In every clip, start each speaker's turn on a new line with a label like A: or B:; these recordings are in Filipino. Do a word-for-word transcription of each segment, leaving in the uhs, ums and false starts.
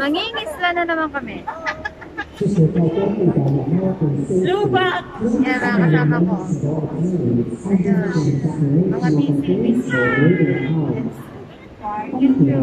A: Mangingisla na naman kami.
B: Lubat!
A: Yan mga kasama ko. Ayan. Mga busy, busy. Thank you.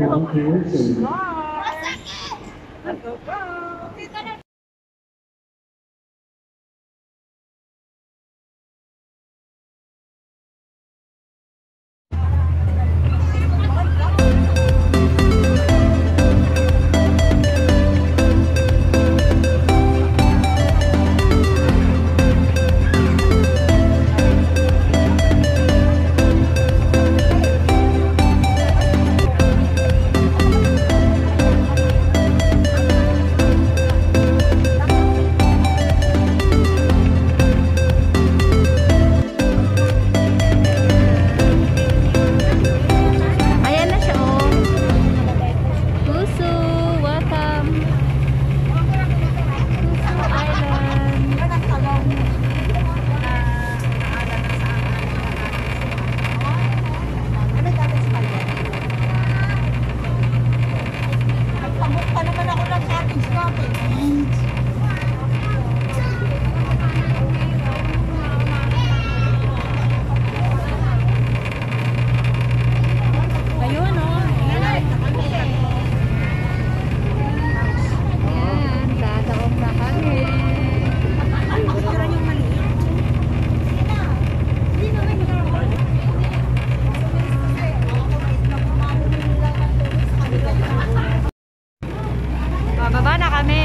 A: Bababa na kami.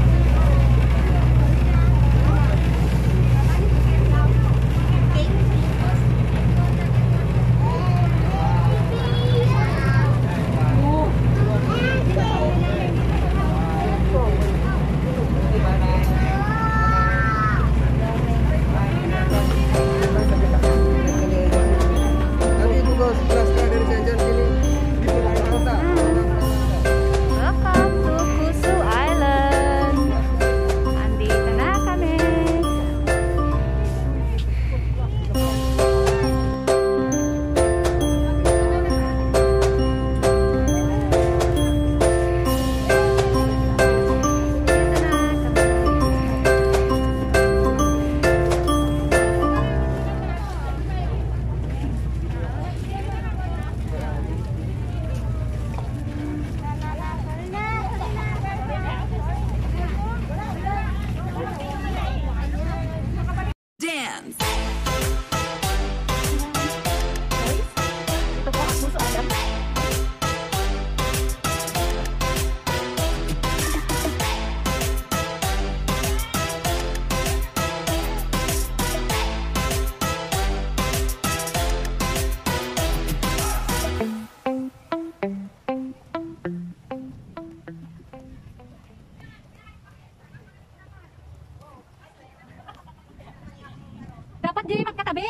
A: Dapat di magkatabi.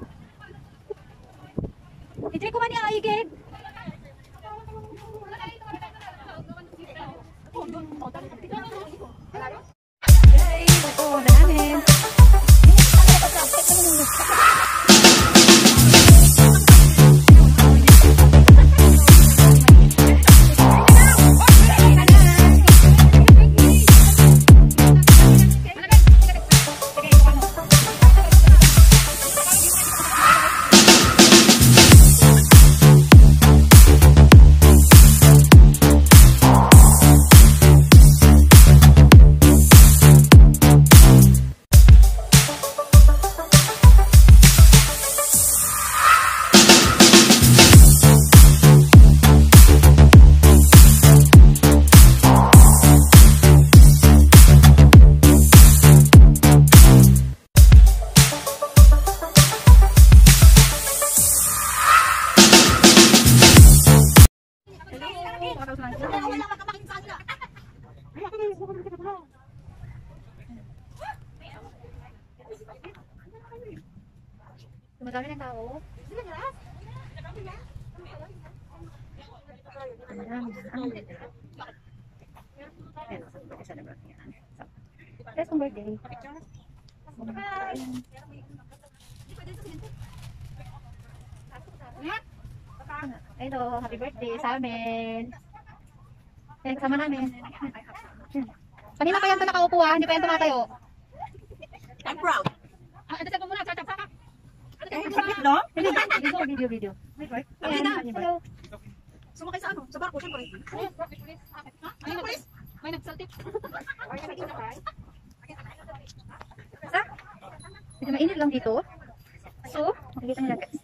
A: Itri ko man yung aigid. Oo, namin. Madami ng tao. Yes, kung birthday. Hello, happy birthday sa amin.
C: Kaya kasama namin. Kanina pa yan ito nakaupo ah, hindi pa yan tumatayo.
B: I'm proud.
C: Ah, ito sa muna, sa sa sa.
B: No?
C: Video, video, video, video.
B: Okay na.
C: Hello.
B: Sumakay sa ano? Sa barko, syempre.
C: Ay, may, may nagsaltip. Sa? Medyo mainit lang dito. So, makikita nyo lang guys.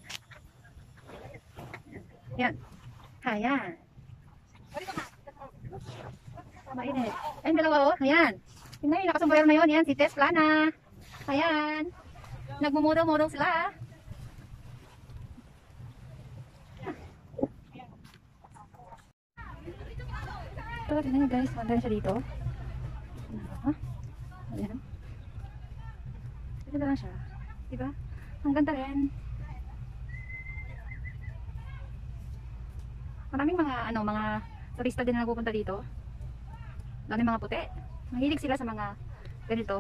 C: Yan. Ayan. Mainit. Ayun, dalawa oh. Ayan. Tingnan yung nakasombrero na yun. Yan, si Tess Plana. Ayan. Nagmumodong-modong sila. Ito, tingnan nyo guys. Maganda siya dito. Ayan. Ito lang siya. Diba? Ang ganda rin. Maraming mga, ano, mga turista din na nagpupunta dito. Dami mga puti. Mahilig sila sa mga ganito.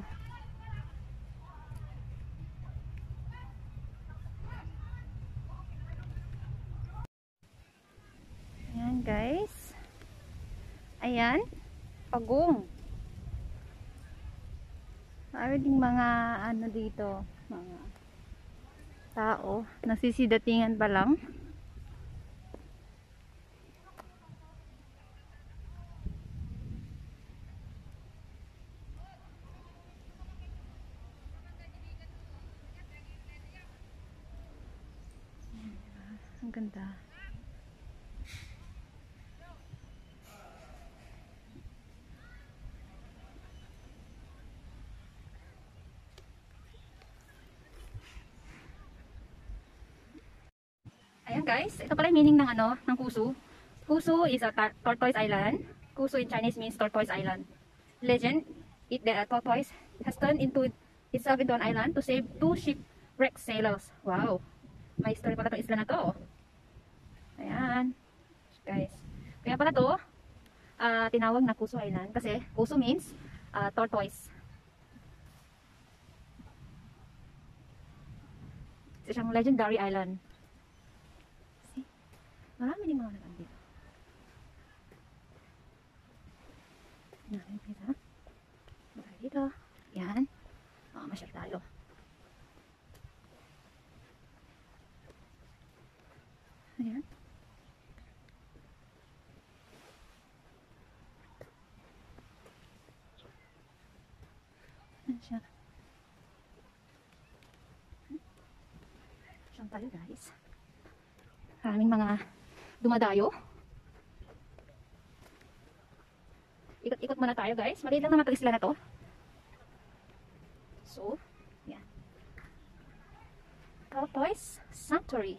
C: Ayan guys. Ayan. Pagong. Maraming mga ano dito. Mga tao. Nasisidatingan pa lang. Ang ganda. Ayan guys, ito pala yung meaning ng ano, ng Kusu. Kusu is a tortoise island. Kusu in Chinese means tortoise island. Legend, it the uh, tortoise has turned into itself into an island to save two shipwrecked sailors. Wow. May story pala itong isla na to. Ayan. Guys. Kaya pala to, uh, tinawag na Kusu Island. Kasi Kusu means uh, tortoise. Isa siyang legendary island. See? Marami din mga naman dito. Namin kita. Bakit dito? Yan. Oh, masyal tayo. Ayan. Ayan siya. Siyang tayo guys. Maraming mga dumadayo. Ikot-ikot muna tayo guys. Maliit lang naman ito isla na to. So, yan. Tortoise Sanctuary.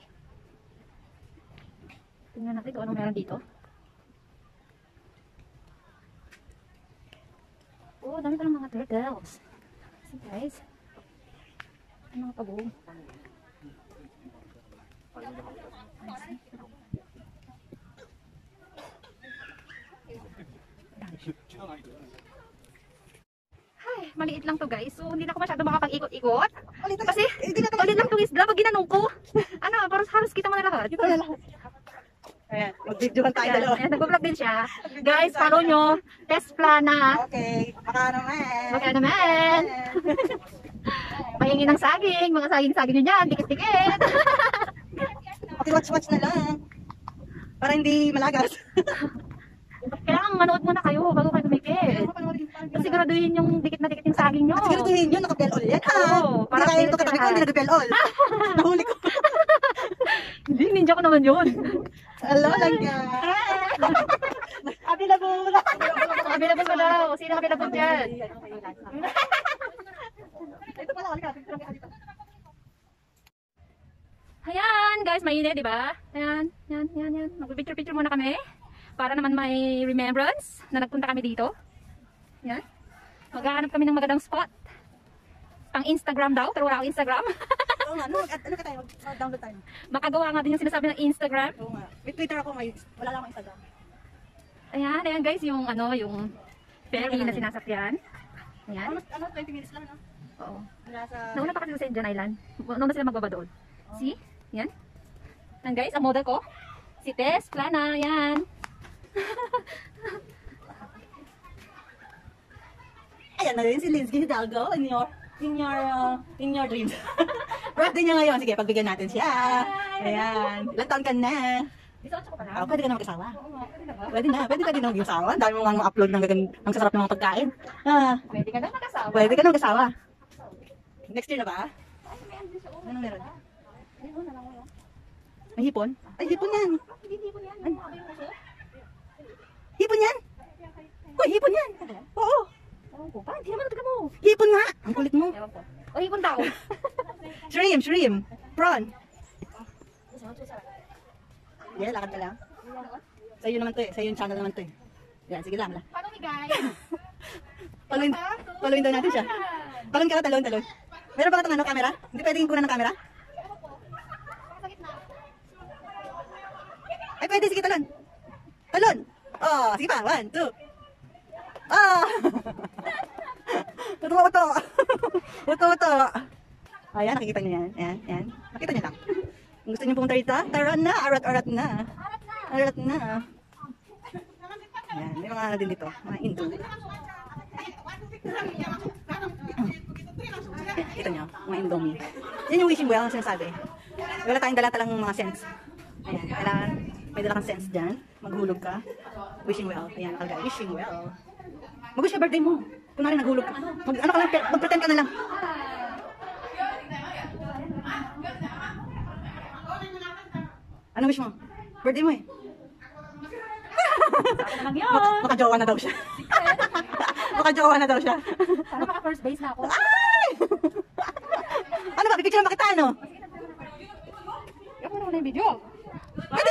C: Tingnan natin kung anong meron dito. Oh, dami pa ng mga turtles. See guys. Ang mga pagong. Ay, maliit lang to guys. So, hindi na ako masyado makapag-ikot-ikot. Kasi, ulit lang itong isla. Pag ginanong ko, ano, parang halos kita mo na lahat. Kita mo na lahat.
B: Ayan, mag-videohan tayo dalawa.
C: Ayan, nag-vlog din siya. Guys, follow nyo. Tess Plana.
B: Okay, baka naman.
C: Baka naman. Pahingin ng saging. Mga saging-saging nyo dyan. Dikit-dikit.
B: Paki-watch-watch na lang. Para hindi malagas.
C: Kailangan manood muna kayo bago kayo dumikit. Kasi siguraduhin yung dikit na dikit yung saging nyo.
B: At siguraduhin yun, naka-bell all yan.
C: Oo,
B: Hindi kaya ito katabi ko, hindi nag-bell all. Nahuli ko.
C: Hindi, ninja ko naman yun.
B: Hello lang ka. Available.
C: Available ko daw. Sino available dyan?
B: Ito pala, halika.
C: Ayan, guys, mainit, di ba? Ayan, yan, yan, yan. Mag-picture-picture muna kami. Para naman may remembrance na nagpunta kami dito. Yan. Maghahanap kami ng magandang spot. Pang Instagram daw, pero wala akong Instagram.
B: Oo nga, ano, ano ka tayo? Mag-download tayo.
C: Makagawa nga din yung sinasabi ng Instagram.
B: Oo nga. May Twitter ako, may, wala lang akong Instagram.
C: Ayan, ayan guys, yung ano, yung ferry na sinasakyan. Ayan.
B: Ano, ano, twenty minutes lang, no?
C: Oo.
B: Nasa...
C: Nauna pa kasi sa Indian Island. Nauna sila magbaba doon. See? Yan. Yan guys, ang model ko. Si Tess Plana, yan.
B: Ayan na rin si Linsky Hidalgo in your, in your, uh, in your dreams. Birthday niya ngayon. Sige, pagbigyan natin siya. Ayan. Ilang taon ka na?
C: desyosyo ko pa
B: Ah,
C: lang.
B: pwede ka na mag-asawa.
C: Oo nga, pwede na ba?
B: Pwede na. Pwede ka din na mag-asawa. Ang dami mo mga upload ng gagan ang sasarap ng mga pagkain. Ah,
C: Pwede ka na mag-asawa.
B: pwede ka na mag-asawa. Next year na ba?
C: Ay, may ano siya.
B: Ano meron?
C: Ayun, alam mo yun.
B: May hipon? Ay, hipon yan.
C: Hindi, hindi ko yan. Ano ba yung puso?
B: Hipon yan? Uy, hipon yan. Oo.
C: Ewan ko. Parang hindi naman nataga mo.
B: Hipon nga. Ang kulit mo.
C: Ewan ko. O, ipon tao.
B: Shrimp, shrimp. Prawn. Yeah, lakad ka lang. Sa'yo naman to eh. Sa'yo yung channel naman to eh. Yan, sige lang. lang.
C: Paano ni guys?
B: Paluin, paluin daw natin siya. Talon ka na, talon, talon. Meron ba ka itong ano, camera? Hindi pwedeng kunan ng camera? Ay, pwede. Sige, talon. Talon. Oh, sige pa. One, two. Ah! Tutuwa ko to. Tutuwa ko to. Ayan, nakikita niyo yan. Ayan, ayan. Nakita niyo lang. Kung gusto niyo pumunta rito, tara na. Arat-arat na. Arat na. Ayan, may mga ano din dito. Mga Indo. Kita niyo, mga Indomie. Yan yung wishing well ang sinasabi. Wala tayong dala-talang mga sense. Ayan, kailangan may dala kang sense dyan. Maghulog ka. Wishing well. Ayan, nakalagay. Wishing well. Mag-wish ka birthday mo. Kunwari naghulog ka. Mag, ano ka lang, mag-pretend ka na lang. Ano wish mo? Birthday mo eh.
C: Naman yun.
B: Mak- makajowa na daw siya. Makajowa na daw siya.
C: Sana maka first base na ako.
B: Ay! Ano ba? Pipicture ba kita, ano?
C: Ako naman na yung video.
B: Ay,